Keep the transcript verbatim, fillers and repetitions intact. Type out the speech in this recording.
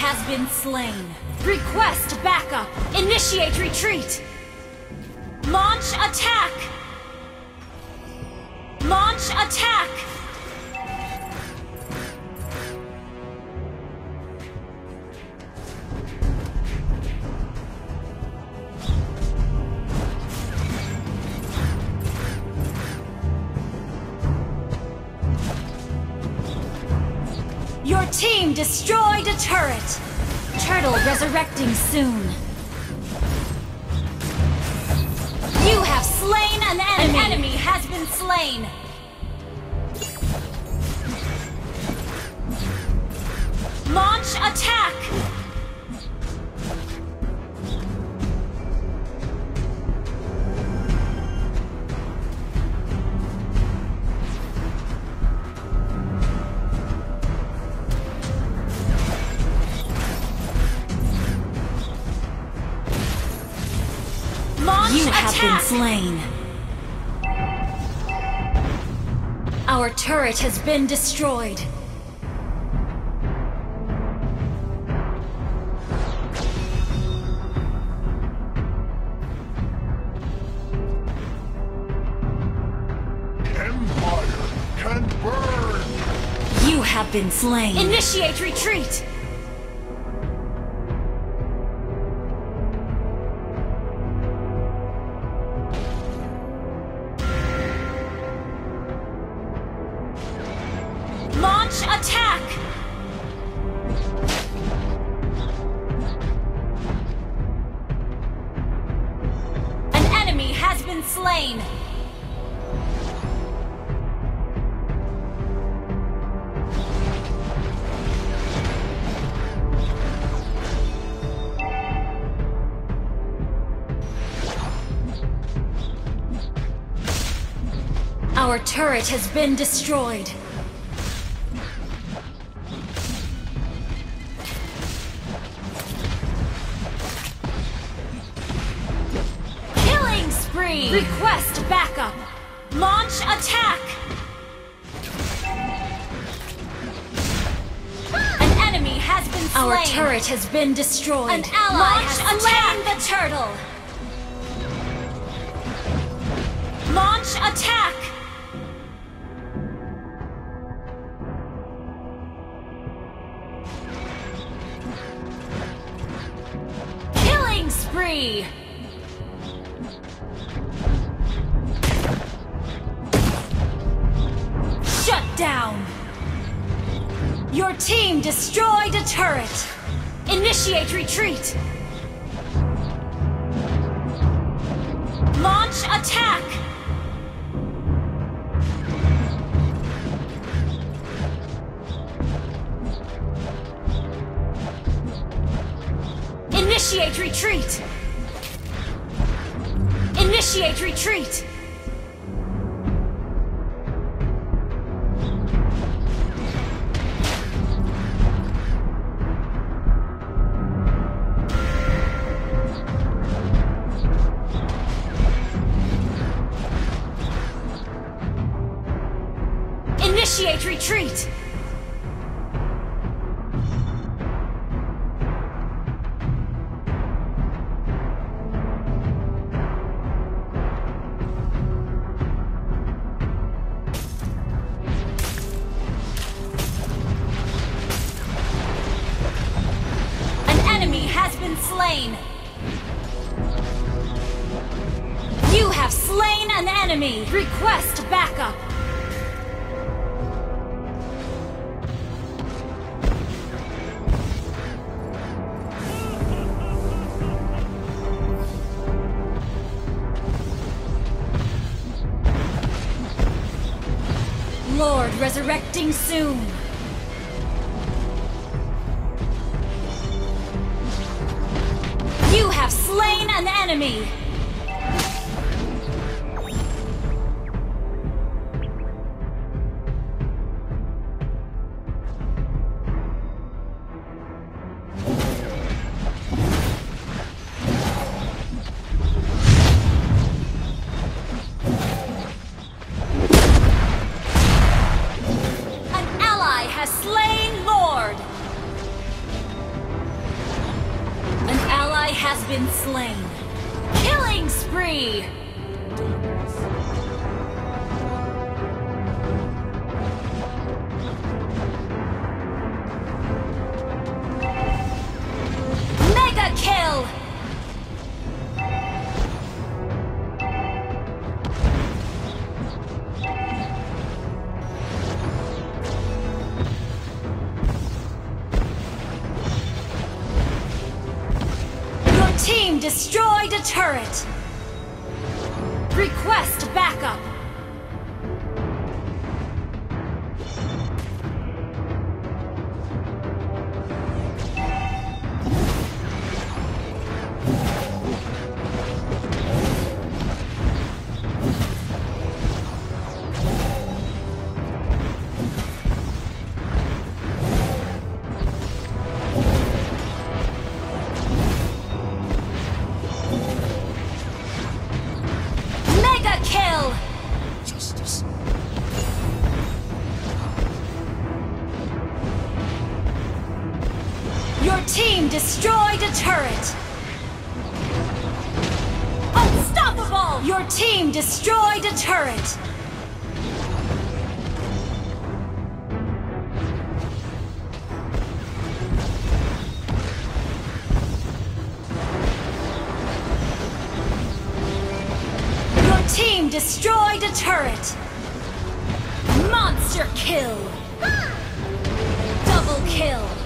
has been slain. Request backup. Initiate retreat. Launch attack. Launch attack. Your team destroyed a turret! Turtle resurrecting soon. You have slain an enemy! An enemy has been slain! Launch attack! You have been slain. Our turret has been destroyed. Empire can burn! You have been slain. Initiate retreat! Launch attack! An enemy has been slain! Our turret has been destroyed. Spree. Request backup. Launch attack. An enemy has been slain. Our turret has been destroyed. An ally Launch has slain the turtle. Launch attack. Killing spree. Shut down! Your team destroyed a turret! Initiate retreat! Launch attack! Initiate retreat! Initiate retreat! Initiate retreat! An enemy has been slain! You have slain an enemy! Request backup! Lord resurrecting soon. You have slain an enemy. been slain. Killing spree! Mega kill! Team destroyed a turret. Request backup. Your team destroyed a turret! Unstoppable! Your team destroyed a turret! Your team destroyed a turret! Monster kill! Double kill!